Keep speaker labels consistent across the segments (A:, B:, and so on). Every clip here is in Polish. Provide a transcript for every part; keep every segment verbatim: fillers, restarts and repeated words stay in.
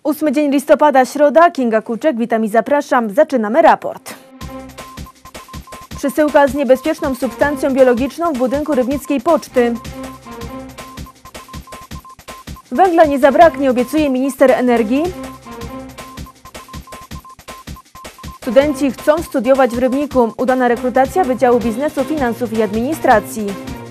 A: Ósmy dzień listopada, środa. Kinga Kuczek, witam i zapraszam. Zaczynamy raport. Przesyłka z niebezpieczną substancją biologiczną w budynku Rybnickiej Poczty. Węgla nie zabraknie, obiecuje minister energii. Studenci chcą studiować w Rybniku. Udana rekrutacja Wydziału Biznesu, Finansów i Administracji.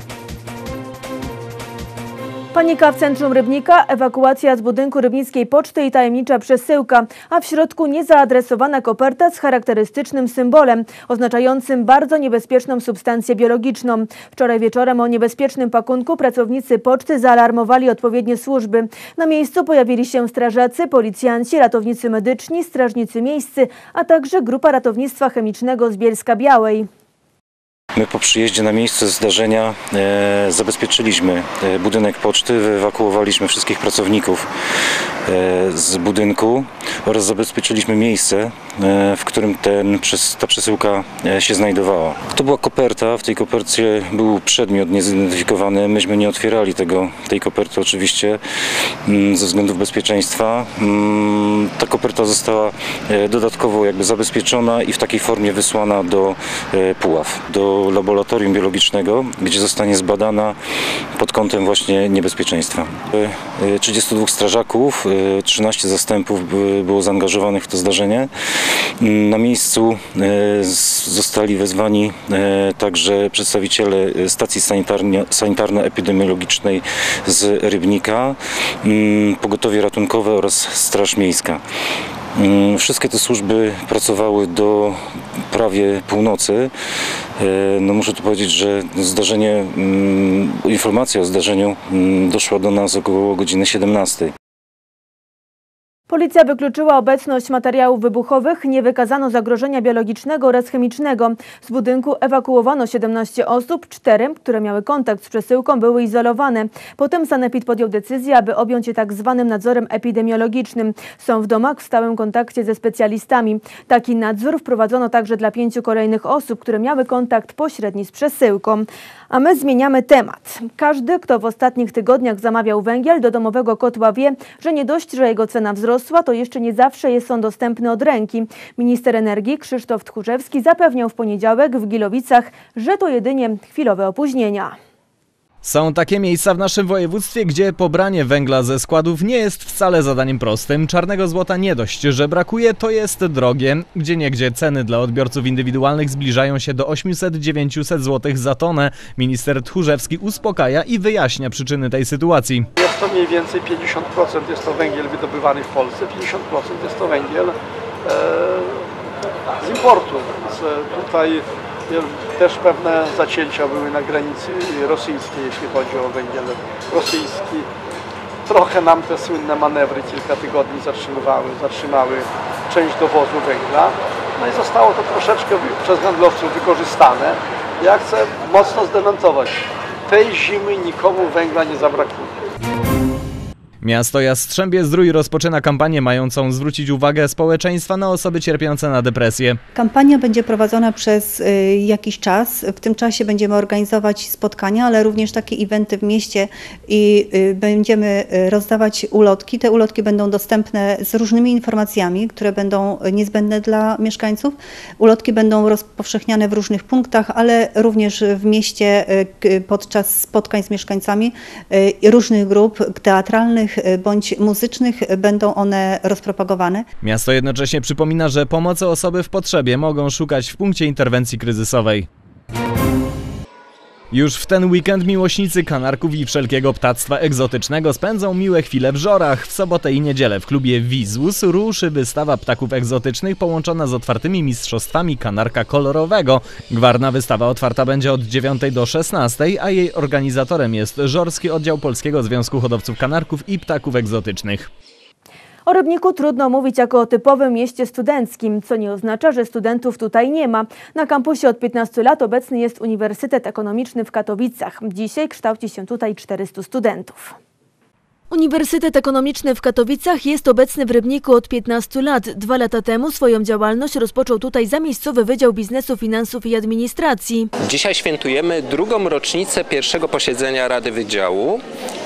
A: Panika w centrum Rybnika, ewakuacja z budynku Rybnickiej Poczty i tajemnicza przesyłka, a w środku niezaadresowana koperta z charakterystycznym symbolem, oznaczającym bardzo niebezpieczną substancję biologiczną. Wczoraj wieczorem o niebezpiecznym pakunku pracownicy poczty zaalarmowali odpowiednie służby. Na miejscu pojawili się strażacy, policjanci, ratownicy medyczni, strażnicy miejscy, a także grupa ratownictwa chemicznego z Bielska-Białej.
B: My po przyjeździe na miejsce zdarzenia e, zabezpieczyliśmy e, budynek poczty, wyewakuowaliśmy wszystkich pracowników e, z budynku oraz zabezpieczyliśmy miejsce, e, w którym ten, przez, ta przesyłka e, się znajdowała. To była koperta, w tej kopercie był przedmiot niezidentyfikowany. Myśmy nie otwierali tego, tej koperty oczywiście m, ze względów bezpieczeństwa. M, ta koperta została e, dodatkowo jakby zabezpieczona i w takiej formie wysłana do e, Puław, do laboratorium biologicznego, gdzie zostanie zbadana pod kątem właśnie niebezpieczeństwa. trzydziestu dwóch strażaków, trzynaście zastępów było zaangażowanych w to zdarzenie. Na miejscu zostali wezwani także przedstawiciele stacji sanitarno-epidemiologicznej z Rybnika, pogotowie ratunkowe oraz Straż Miejska. Wszystkie te służby pracowały do prawie północy. No muszę tu powiedzieć, że zdarzenie, informacja o zdarzeniu doszła do nas około godziny siedemnastej.
A: Policja wykluczyła obecność materiałów wybuchowych, nie wykazano zagrożenia biologicznego oraz chemicznego. Z budynku ewakuowano siedemnaście osób, cztery, które miały kontakt z przesyłką, były izolowane. Potem sanepid podjął decyzję, aby objąć je tak zwanym nadzorem epidemiologicznym. Są w domach w stałym kontakcie ze specjalistami. Taki nadzór wprowadzono także dla pięciu kolejnych osób, które miały kontakt pośredni z przesyłką. A my zmieniamy temat. Każdy, kto w ostatnich tygodniach zamawiał węgiel do domowego kotła, wie, że nie dość, że jego cena wzrosła, to jeszcze nie zawsze jest on dostępny od ręki. Minister energii Krzysztof Tchórzewski zapewniał w poniedziałek w Gilowicach, że to jedynie chwilowe opóźnienia.
C: Są takie miejsca w naszym województwie, gdzie pobranie węgla ze składów nie jest wcale zadaniem prostym. Czarnego złota nie dość, że brakuje, to jest drogie. Gdzieniegdzie ceny dla odbiorców indywidualnych zbliżają się do osiemset do dziewięciuset złotych za tonę. Minister Tchórzewski uspokaja i wyjaśnia przyczyny tej sytuacji.
D: Jest to mniej więcej pięćdziesiąt procent jest to węgiel wydobywany w Polsce, pięćdziesiąt procent jest to węgiel e, z importu. Więc tutaj też pewne zacięcia były na granicy rosyjskiej, jeśli chodzi o węgiel rosyjski. Trochę nam te słynne manewry kilka tygodni zatrzymywały, zatrzymały część dowozu węgla. No i zostało to troszeczkę przez handlowców wykorzystane. Ja chcę mocno zdementować. Tej zimy nikomu węgla nie zabrakuje.
C: Miasto Jastrzębie-Zdrój rozpoczyna kampanię mającą zwrócić uwagę społeczeństwa na osoby cierpiące na depresję.
E: Kampania będzie prowadzona przez y, jakiś czas. W tym czasie będziemy organizować spotkania, ale również takie eventy w mieście i y, będziemy rozdawać ulotki. Te ulotki będą dostępne z różnymi informacjami, które będą niezbędne dla mieszkańców. Ulotki będą rozpowszechniane w różnych punktach, ale również w mieście y, podczas spotkań z mieszkańcami y, różnych grup teatralnych bądź muzycznych będą one rozpropagowane.
C: Miasto jednocześnie przypomina, że pomocy osoby w potrzebie mogą szukać w punkcie interwencji kryzysowej. Już w ten weekend miłośnicy kanarków i wszelkiego ptactwa egzotycznego spędzą miłe chwile w Żorach. W sobotę i niedzielę w klubie Wizus ruszy wystawa ptaków egzotycznych połączona z otwartymi mistrzostwami kanarka kolorowego. Gwarna wystawa otwarta będzie od dziewiątej do szesnastej, a jej organizatorem jest Żorski Oddział Polskiego Związku Hodowców Kanarków i Ptaków Egzotycznych.
A: O Rybniku trudno mówić jako o typowym mieście studenckim, co nie oznacza, że studentów tutaj nie ma. Na kampusie od piętnastu lat obecny jest Uniwersytet Ekonomiczny w Katowicach. Dzisiaj kształci się tutaj czterystu studentów. Uniwersytet Ekonomiczny w Katowicach jest obecny w Rybniku od piętnastu lat. Dwa lata temu swoją działalność rozpoczął tutaj zamiejscowy Wydział Biznesu, Finansów i Administracji.
F: Dzisiaj świętujemy drugą rocznicę pierwszego posiedzenia Rady Wydziału.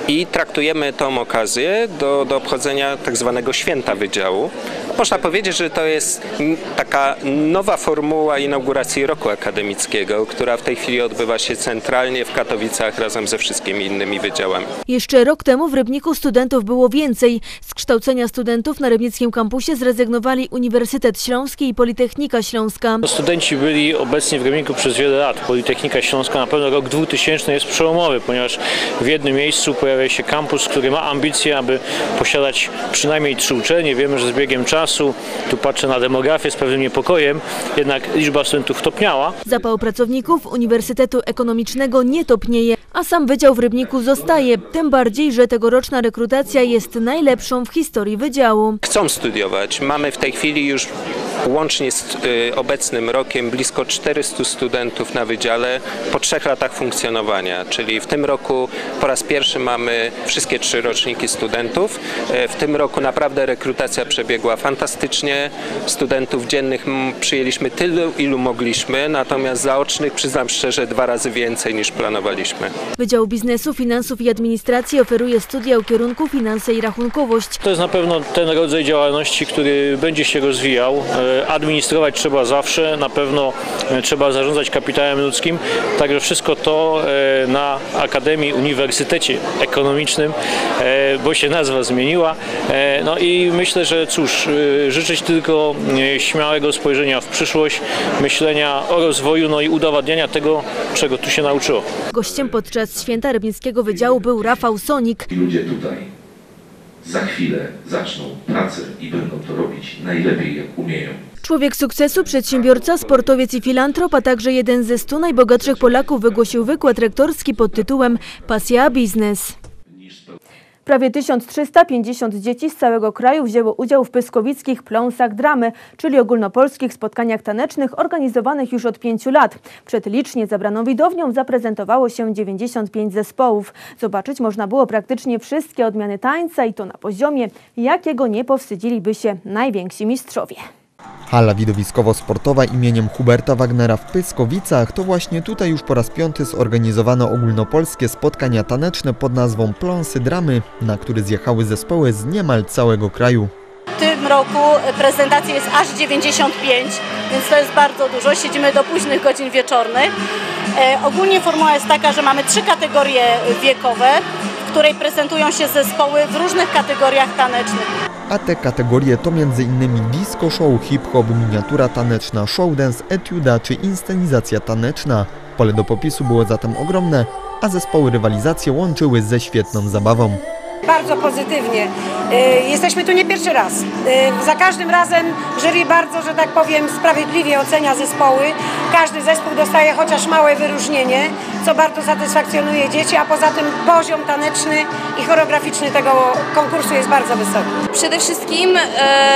F: i traktujemy tą okazję do, do obchodzenia tak zwanego święta wydziału. Można powiedzieć, że to jest taka nowa formuła inauguracji roku akademickiego, która w tej chwili odbywa się centralnie w Katowicach razem ze wszystkimi innymi wydziałami.
A: Jeszcze rok temu w Rybniku studentów było więcej. Z kształcenia studentów na rybnickim kampusie zrezygnowali Uniwersytet Śląski i Politechnika Śląska.
G: Studenci byli obecni w Rybniku przez wiele lat. Politechnika Śląska na pewno rok dwutysięczny jest przełomowy, ponieważ w jednym miejscu pojawia się kampus, który ma ambicje, aby posiadać przynajmniej trzy uczelnie. Wiemy, że z biegiem czasu, tu patrzę na demografię z pewnym niepokojem, jednak liczba studentów topniała.
A: Zapał pracowników Uniwersytetu Ekonomicznego nie topnieje, a sam wydział w Rybniku zostaje. Tym bardziej, że tegoroczna rekrutacja jest najlepszą w historii wydziału.
F: Chcą studiować. Mamy w tej chwili już łącznie z y, obecnym rokiem blisko czterystu studentów na wydziale po trzech latach funkcjonowania, czyli w tym roku po raz pierwszy mamy wszystkie trzy roczniki studentów. Y, w tym roku naprawdę rekrutacja przebiegła fantastycznie. Studentów dziennych przyjęliśmy tylu, ilu mogliśmy, natomiast zaocznych przyznam szczerze dwa razy więcej niż planowaliśmy.
A: Wydział Biznesu, Finansów i Administracji oferuje studia o kierunku Finanse i Rachunkowość.
G: To jest na pewno ten rodzaj działalności, który będzie się rozwijał. Administrować trzeba zawsze, na pewno trzeba zarządzać kapitałem ludzkim, także wszystko to na Akademii Uniwersytecie Ekonomicznym, bo się nazwa zmieniła. No i myślę, że cóż, życzyć tylko śmiałego spojrzenia w przyszłość, myślenia o rozwoju, no i udowadniania tego, czego tu się nauczyło.
A: Gościem podczas święta rybnickiego wydziału był Rafał Sonik.
H: Ludzie tutaj za chwilę zaczną pracę i będą to robić najlepiej, jak umieją.
A: Człowiek sukcesu, przedsiębiorca, sportowiec i filantrop, a także jeden ze stu najbogatszych Polaków wygłosił wykład rektorski pod tytułem Pasja biznes. Prawie tysiąc trzysta pięćdziesiąt dzieci z całego kraju wzięło udział w pyskowickich pląsach dramy, czyli ogólnopolskich spotkaniach tanecznych organizowanych już od pięciu lat. Przed licznie zebraną widownią zaprezentowało się dziewięćdziesiąt pięć zespołów. Zobaczyć można było praktycznie wszystkie odmiany tańca i to na poziomie, jakiego nie powstydziliby się najwięksi mistrzowie.
I: Hala widowiskowo-sportowa imieniem Huberta Wagnera w Pyskowicach to właśnie tutaj już po raz piąty zorganizowano ogólnopolskie spotkania taneczne pod nazwą Pląsy Dramy, na które zjechały zespoły z niemal całego kraju.
J: W tym roku prezentacji jest aż dziewięćdziesiąt pięć, więc to jest bardzo dużo. Siedzimy do późnych godzin wieczornych. E, ogólnie formuła jest taka, że mamy trzy kategorie wiekowe, w której prezentują się zespoły w różnych kategoriach tanecznych.
I: A te kategorie to między innymi disco show, hip-hop, miniatura taneczna, showdance, etiuda czy inscenizacja taneczna. Pole do popisu było zatem ogromne, a zespoły rywalizacje łączyły ze świetną zabawą.
K: Bardzo pozytywnie. Jesteśmy tu nie pierwszy raz. Za każdym razem jury bardzo, że tak powiem, sprawiedliwie ocenia zespoły. Każdy zespół dostaje chociaż małe wyróżnienie, co bardzo satysfakcjonuje dzieci, a poza tym poziom taneczny i choreograficzny tego konkursu jest bardzo wysoki.
L: Przede wszystkim e,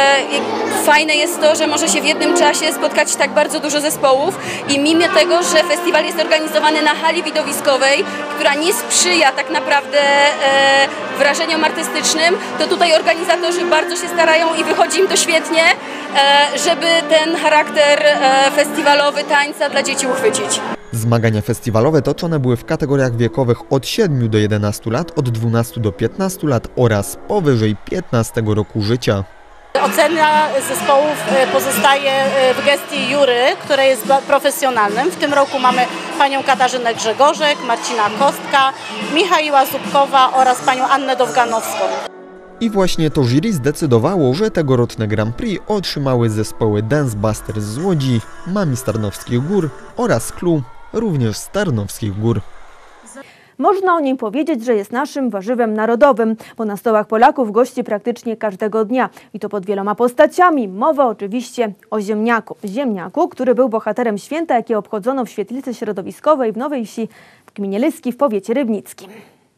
L: fajne jest to, że może się w jednym czasie spotkać tak bardzo dużo zespołów i mimo tego, że festiwal jest organizowany na hali widowiskowej, która nie sprzyja tak naprawdę e, wrażeniom artystycznym, to tutaj organizatorzy bardzo się starają i wychodzi im to świetnie, e, żeby ten charakter e, festiwalowy tańca dla dzieci uchwycić.
I: Zmagania festiwalowe toczone były w kategoriach wiekowych od siedmiu do jedenastu lat, od dwunastu do piętnastu lat oraz powyżej piętnastego roku życia.
J: Ocena zespołów pozostaje w gestii jury, które jest profesjonalnym. W tym roku mamy panią Katarzynę Grzegorzek, Marcina Kostka, Michaiła Zubkowa oraz panią Annę Dowganowską.
I: I właśnie to jury zdecydowało, że tegoroczne Grand Prix otrzymały zespoły Dance Busters z Łodzi, Mami z Tarnowskich Gór oraz Clue, również z Tarnowskich Gór.
A: Można o nim powiedzieć, że jest naszym warzywem narodowym, bo na stołach Polaków gości praktycznie każdego dnia. I to pod wieloma postaciami. Mowa oczywiście o ziemniaku. Ziemniaku, który był bohaterem święta, jakie obchodzono w Świetlicy Środowiskowej w Nowej Wsi w gminie Lyski w powiecie rybnickim.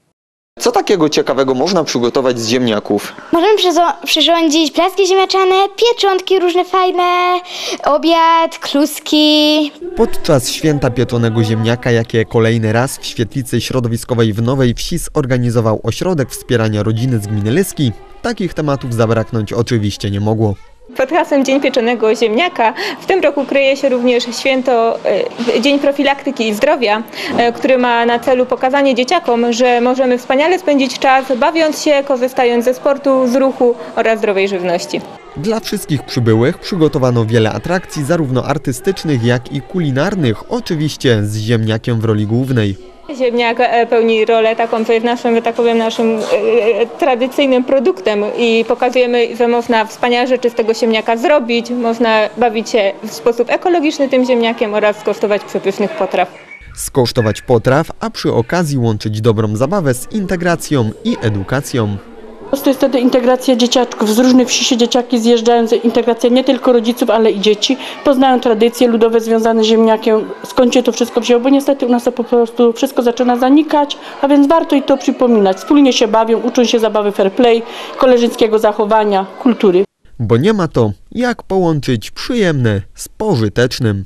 I: Co takiego ciekawego można przygotować z ziemniaków?
M: Możemy przyrządzić placki ziemniaczane, pieczątki różne fajne, obiad, kluski.
I: Podczas święta pieczonego ziemniaka, jakie kolejny raz w Świetlicy Środowiskowej w Nowej Wsi zorganizował Ośrodek Wspierania Rodziny z gminy Lyski, takich tematów zabraknąć oczywiście nie mogło.
N: Pod hasłem Dzień Pieczonego Ziemniaka w tym roku kryje się również święto Dzień Profilaktyki i Zdrowia, który ma na celu pokazanie dzieciakom, że możemy wspaniale spędzić czas bawiąc się, korzystając ze sportu, z ruchu oraz zdrowej żywności.
I: Dla wszystkich przybyłych przygotowano wiele atrakcji, zarówno artystycznych, jak i kulinarnych, oczywiście z ziemniakiem w roli głównej.
N: Ziemniak pełni rolę taką, co jest naszym, że tak powiem, naszym e, tradycyjnym produktem i pokazujemy, że można wspaniałe rzeczy z tego ziemniaka zrobić, można bawić się w sposób ekologiczny tym ziemniakiem oraz skosztować przepysznych potraw.
I: Skosztować potraw, a przy okazji łączyć dobrą zabawę z integracją i edukacją.
O: To jest wtedy integracja dzieciaczków. Z różnych wsi się dzieciaki zjeżdżają, integracja nie tylko rodziców, ale i dzieci. Poznają tradycje ludowe związane z ziemniakiem, skąd się to wszystko wzięło, bo niestety u nas to po prostu wszystko zaczyna zanikać, a więc warto i to przypominać. Wspólnie się bawią, uczą się zabawy fair play, koleżeńskiego zachowania, kultury.
I: Bo nie ma to, jak połączyć przyjemne z pożytecznym.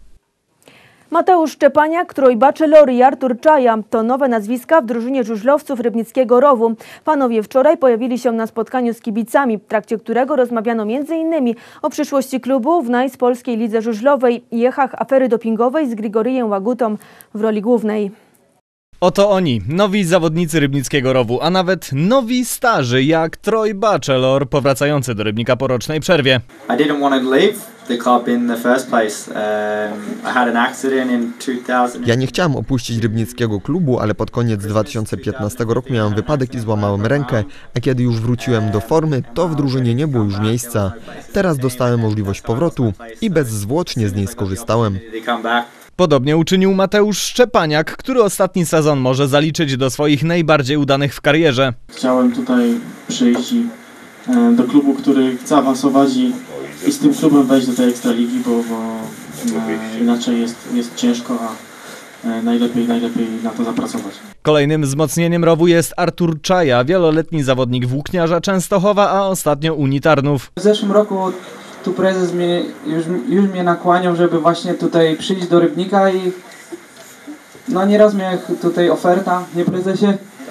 A: Mateusz Szczepaniak, Troy Bachelor i Artur Czaja to nowe nazwiska w drużynie żużlowców Rybnickiego Rowu. Panowie wczoraj pojawili się na spotkaniu z kibicami, w trakcie którego rozmawiano między innymi o przyszłości klubu w Nice Polskiej Lidze Żużlowej i echach afery dopingowej z Grigorijem Łagutą w roli głównej.
C: Oto oni, nowi zawodnicy Rybnickiego Rowu, a nawet nowi starzy jak Troy Bachelor, powracający do Rybnika po rocznej przerwie.
P: I didn't want to leave the club in the first place. Um, I had an accident in two thousand.
I: Ja nie chciałem opuścić Rybnickiego klubu, ale pod koniec dwa tysiące piętnastego roku miałem wypadek i złamałem rękę, a kiedy już wróciłem do formy, to w drużynie nie było już miejsca. Teraz dostałem możliwość powrotu i bezzwłocznie z niej skorzystałem.
C: Podobnie uczynił Mateusz Szczepaniak, który ostatni sezon może zaliczyć do swoich najbardziej udanych w karierze.
Q: Chciałem tutaj przyjść i, e, do klubu, który chce awansować i, i z tym klubem wejść do tej Ekstraligi, bo, bo e, inaczej jest, jest ciężko, a e, najlepiej, najlepiej na to zapracować.
C: Kolejnym wzmocnieniem Rowu jest Artur Czaja, wieloletni zawodnik Włókniarza Częstochowa, a ostatnio Unii Tarnów.
R: W zeszłym roku tu prezes mnie, już, już mnie nakłaniał, żeby właśnie tutaj przyjść do Rybnika i no nieraz miałem tutaj oferta, nie prezesie?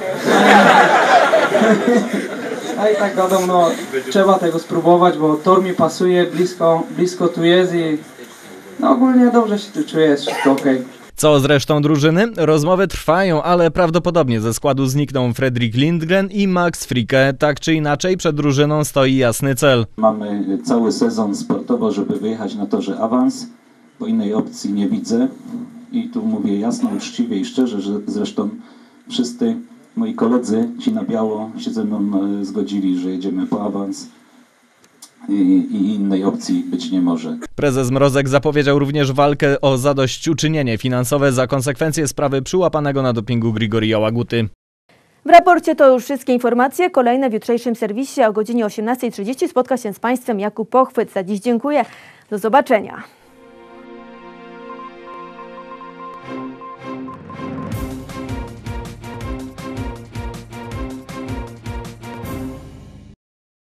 R: A i tak wiadomo, no, trzeba tego spróbować, bo tor mi pasuje, blisko, blisko tu jest i no ogólnie dobrze się tu czuję, jest wszystko okej. Okay.
C: Co z resztą drużyny? Rozmowy trwają, ale prawdopodobnie ze składu znikną Fredrik Lindgren i Max Fricke. Tak czy inaczej przed drużyną stoi jasny cel.
S: Mamy cały sezon sportowo, żeby wyjechać na torze awans, bo innej opcji nie widzę. I tu mówię jasno, uczciwie i szczerze, że zresztą wszyscy moi koledzy, ci na biało, się ze mną zgodzili, że jedziemy po awans. I, i innej opcji być nie może.
C: Prezes Mrozek zapowiedział również walkę o zadośćuczynienie finansowe za konsekwencje sprawy przyłapanego na dopingu Grigorija Łaguty.
A: W raporcie to już wszystkie informacje. Kolejne w jutrzejszym serwisie o godzinie osiemnastej trzydzieści spotka się z Państwem Jakub Pochwyt. Za dziś dziękuję. Do zobaczenia.